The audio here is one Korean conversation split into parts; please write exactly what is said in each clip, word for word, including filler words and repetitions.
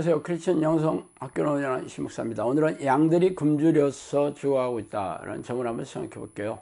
안녕하세요. 크리스천 영성 학교를 운영하는 이신목사입니다. 오늘은 양들이 굶주려서 죽어가고 있다는 점을 한번 생각해 볼게요.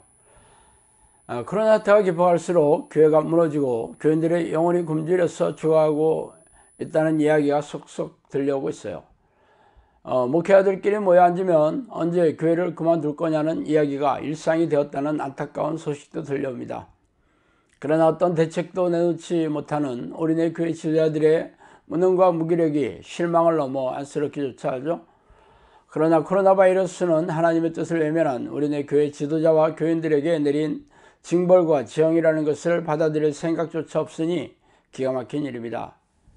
아, 코로나 때가 깊어갈수록 교회가 무너지고 교인들의 영혼이 굶주려서 죽어가고 있다는 이야기가 속속 들려오고 있어요. 어, 목회자들끼리 모여 앉으면 언제 교회를 그만둘 거냐는 이야기가 일상이 되었다는 안타까운 소식도 들려옵니다. 그러나 어떤 대책도 내놓지 못하는 우리네 교회 지도자들의 무능과 무기력이 실망을 넘어 안쓰럽게 조차하죠. 그러나 코로나 바이러스는 하나님의 뜻을 외면한 우리네 교회 지도자와 교인들에게 내린 징벌과 지형이라는 것을 받아들일 생각조차 없으니 기가 막힌 일입니다.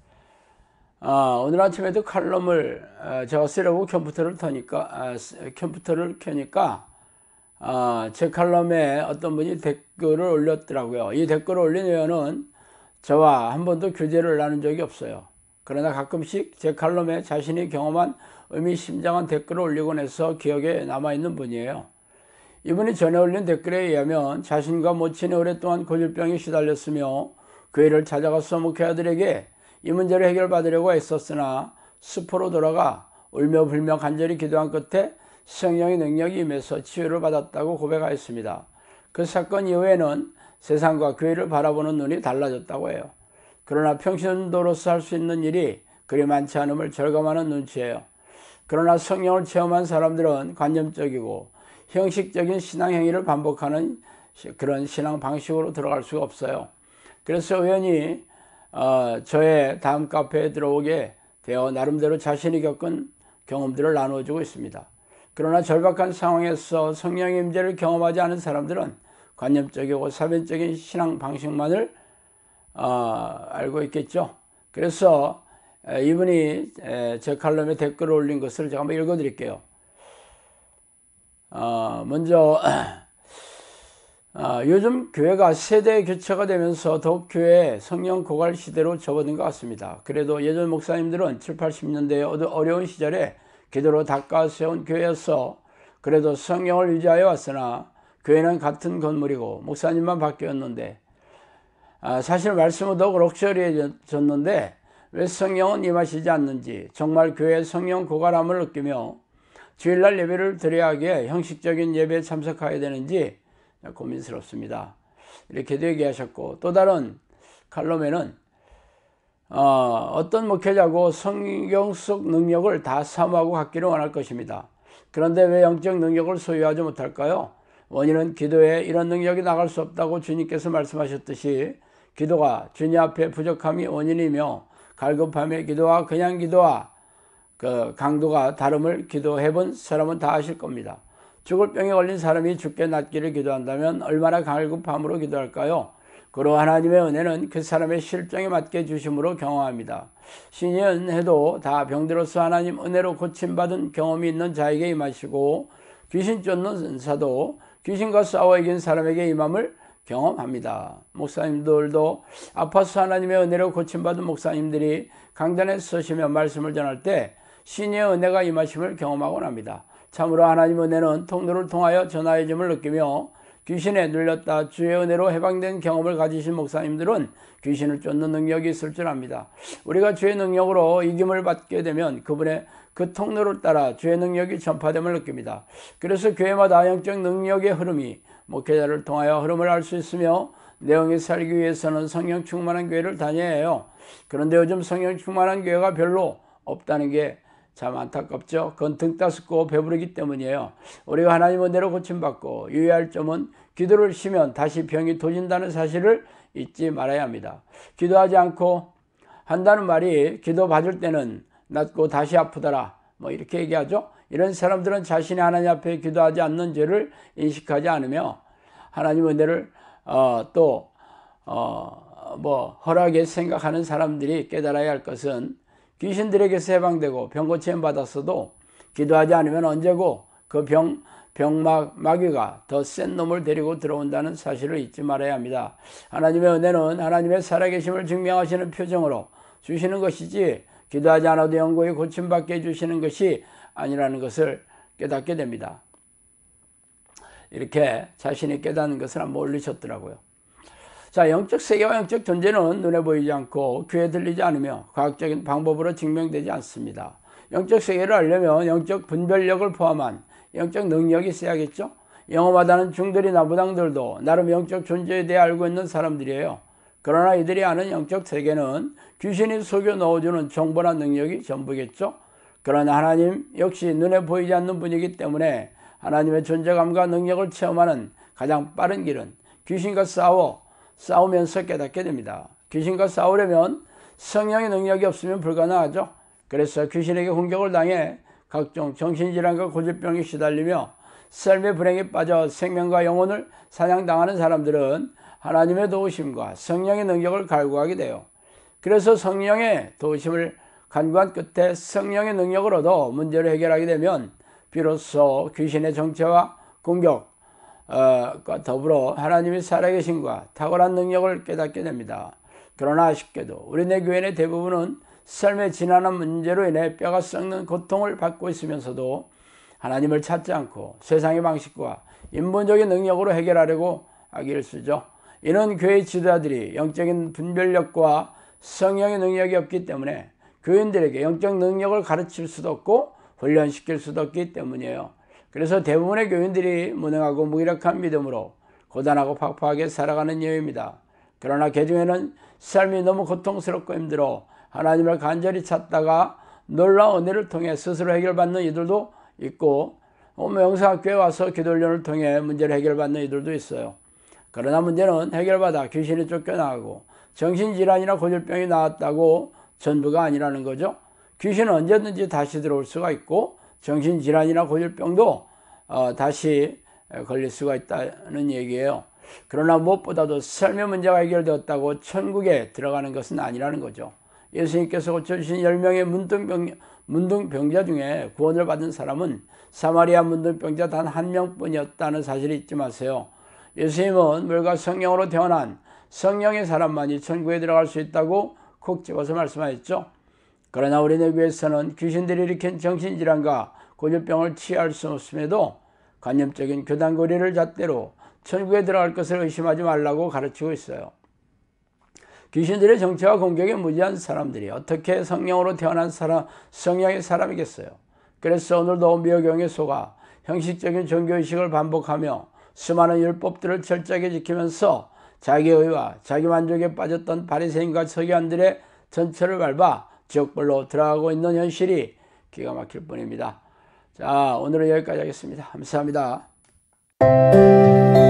아, 오늘 아침에도 칼럼을 아, 제가 쓰려고 컴퓨터를 터니까 아, 컴퓨터를 켜니까 아, 제 칼럼에 어떤 분이 댓글을 올렸더라고요. 이 댓글을 올린 회원은 저와 한 번도 교제를 나눈 적이 없어요. 그러나 가끔씩 제 칼럼에 자신이 경험한 의미심장한 댓글을 올리곤 해서 기억에 남아있는 분이에요. 이분이 전에 올린 댓글에 의하면 자신과 모친이 오랫동안 고질병에 시달렸으며 교회를 찾아가서 목회자들에게 이 문제를 해결받으려고 애썼으나 스포로 돌아가 울며 불며 간절히 기도한 끝에 성령의 능력이 임해서 치유를 받았다고 고백하였습니다. 그 사건 이후에는 세상과 교회를 바라보는 눈이 달라졌다고 해요. 그러나 평신도로서 할 수 있는 일이 그리 많지 않음을 절감하는 눈치예요. 그러나 성령을 체험한 사람들은 관념적이고 형식적인 신앙 행위를 반복하는 그런 신앙 방식으로 들어갈 수가 없어요. 그래서 의원이 어, 저의 다음 카페에 들어오게 되어 나름대로 자신이 겪은 경험들을 나누어주고 있습니다. 그러나 절박한 상황에서 성령의 임재를 경험하지 않은 사람들은 관념적이고 사변적인 신앙 방식만을 어, 알고 있겠죠. 그래서 이분이 제 칼럼에 댓글을 올린 것을 제가 한번 읽어 드릴게요. 어, 먼저 어, 요즘 교회가 세대 교체가 되면서 더욱 교회의 성령 고갈 시대로 접어든 것 같습니다. 그래도 예전 목사님들은 칠십, 팔십 년대의 어려운 시절에 기도로 닦아 세운 교회여서 그래도 성령을 유지하여 왔으나 교회는 같은 건물이고 목사님만 바뀌었는데 아, 사실 말씀은 더욱 럭셔리해졌는데 왜 성령은 임하시지 않는지 정말 교회의 성령 고갈함을 느끼며 주일날 예배를 드려야 하기에 형식적인 예배에 참석해야 되는지 고민스럽습니다. 이렇게도 얘기하셨고, 또 다른 칼럼에는 어, 어떤 목회자고 성경 속 능력을 다 사모하고 갖기를 원할 것입니다. 그런데 왜 영적 능력을 소유하지 못할까요? 원인은 기도에 이런 능력이 나갈 수 없다고 주님께서 말씀하셨듯이 기도가 주님 앞에 부족함이 원인이며 갈급함의 기도와 그냥 기도와 그 강도가 다름을 기도해본 사람은 다 아실 겁니다. 죽을 병에 걸린 사람이 죽게 낫기를 기도한다면 얼마나 갈급함으로 기도할까요? 그로 하나님의 은혜는 그 사람의 실정에 맞게 주심으로 경험합니다. 신의 은혜도 다 병들어서 하나님 은혜로 고침받은 경험이 있는 자에게 임하시고 귀신 쫓는 은사도 귀신과 싸워 이긴 사람에게 임함을 경험합니다. 목사님들도 아파서 하나님의 은혜로 고침받은 목사님들이 강단에 서시며 말씀을 전할 때 신의 은혜가 임하심을 경험하곤 합니다. 참으로 하나님의 은혜는 통로를 통하여 전하여짐을 느끼며 귀신에 눌렸다 주의 은혜로 해방된 경험을 가지신 목사님들은 귀신을 쫓는 능력이 있을 줄 압니다. 우리가 주의 능력으로 이김을 받게 되면 그분의 그 통로를 따라 주의 능력이 전파됨을 느낍니다. 그래서 교회마다 영적 능력의 흐름이 목회자를 통하여 흐름을 알 수 있으며 내용이 살기 위해서는 성령 충만한 교회를 다녀야 해요. 그런데 요즘 성령 충만한 교회가 별로 없다는 게 참 안타깝죠. 그건 등 따숩고 배부르기 때문이에요. 우리가 하나님 은혜로 고침받고 유의할 점은 기도를 쉬면 다시 병이 도진다는 사실을 잊지 말아야 합니다. 기도하지 않고 한다는 말이 기도 받을 때는 낫고 다시 아프더라 뭐 이렇게 얘기하죠. 이런 사람들은 자신이 하나님 앞에 기도하지 않는 죄를 인식하지 않으며 하나님 은혜를 어, 또 어, 뭐 허락에 생각하는 사람들이 깨달아야 할 것은 귀신들에게서 해방되고 병고침 받았어도 기도하지 않으면 언제고 그 병, 병막, 마귀가 더 센 놈을 데리고 들어온다는 사실을 잊지 말아야 합니다. 하나님의 은혜는 하나님의 살아계심을 증명하시는 표정으로 주시는 것이지 기도하지 않아도 영구히 고침받게 해주시는 것이 아니라는 것을 깨닫게 됩니다. 이렇게 자신이 깨닫는 것을 한번 올리셨더라고요. 자, 영적 세계와 영적 존재는 눈에 보이지 않고 귀에 들리지 않으며 과학적인 방법으로 증명되지 않습니다. 영적 세계를 알려면 영적 분별력을 포함한 영적 능력이 있어야겠죠. 영험하다는 중들이 나부당들도 나름 영적 존재에 대해 알고 있는 사람들이에요. 그러나 이들이 아는 영적 세계는 귀신이 속여 넣어주는 정보나 능력이 전부겠죠. 그러나 하나님 역시 눈에 보이지 않는 분이기 때문에 하나님의 존재감과 능력을 체험하는 가장 빠른 길은 귀신과 싸워 싸우면서 깨닫게 됩니다. 귀신과 싸우려면 성령의 능력이 없으면 불가능하죠. 그래서 귀신에게 공격을 당해 각종 정신질환과 고질병에 시달리며 삶의 불행에 빠져 생명과 영혼을 사냥당하는 사람들은 하나님의 도우심과 성령의 능력을 갈구하게 돼요. 그래서 성령의 도우심을 간구한 끝에 성령의 능력을 얻어 문제를 해결하게 되면 비로소 귀신의 정체와 공격과 더불어 하나님의 살아계심과 탁월한 능력을 깨닫게 됩니다. 그러나 아쉽게도 우리네 교인의 대부분은 삶의 지난한 문제로 인해 뼈가 썩는 고통을 받고 있으면서도 하나님을 찾지 않고 세상의 방식과 인본적인 능력으로 해결하려고 하기를 쓰죠. 이는 교회 지도자들이 영적인 분별력과 성령의 능력이 없기 때문에 교인들에게 영적 능력을 가르칠 수도 없고 훈련시킬 수도 없기 때문이에요. 그래서 대부분의 교인들이 무능하고 무기력한 믿음으로 고단하고 팍팍하게 살아가는 이유입니다. 그러나 그 중에는 삶이 너무 고통스럽고 힘들어 하나님을 간절히 찾다가 놀라운 은혜를 통해 스스로 해결받는 이들도 있고 명상학교에 와서 기도훈련을 통해 문제를 해결받는 이들도 있어요. 그러나 문제는 해결받아 귀신이 쫓겨나가고 정신질환이나 고질병이 나았다고 전부가 아니라는 거죠. 귀신은 언제든지 다시 들어올 수가 있고 정신질환이나 고질병도 어, 다시 걸릴 수가 있다는 얘기예요. 그러나 무엇보다도 삶의 문제가 해결되었다고 천국에 들어가는 것은 아니라는 거죠. 예수님께서 고쳐주신 열 명의 문둥병, 문둥병자 중에 구원을 받은 사람은 사마리아 문둥병자 단 한 명뿐이었다는 사실을 잊지 마세요. 예수님은 물과 성령으로 태어난 성령의 사람만이 천국에 들어갈 수 있다고 콕 집어서 말씀하셨죠. 그러나 우리네 교회에서는 귀신들이 일으킨 정신질환과 고질병을 치유할 수 없음에도 관념적인 교단고리를 잣대로 천국에 들어갈 것을 의심하지 말라고 가르치고 있어요. 귀신들의 정체와 공격에 무지한 사람들이 어떻게 성령으로 태어난 사람, 성령의 사람이겠어요. 그래서 오늘도 미혹경에 속아 형식적인 종교의식을 반복하며 수많은 율법들을 철저하게 지키면서 자기의와 자기만족에 빠졌던 바리새인과 서기관들의 전철을 밟아 지옥불로 들어가고 있는 현실이 기가 막힐 뿐입니다. 자, 오늘은 여기까지 하겠습니다. 감사합니다.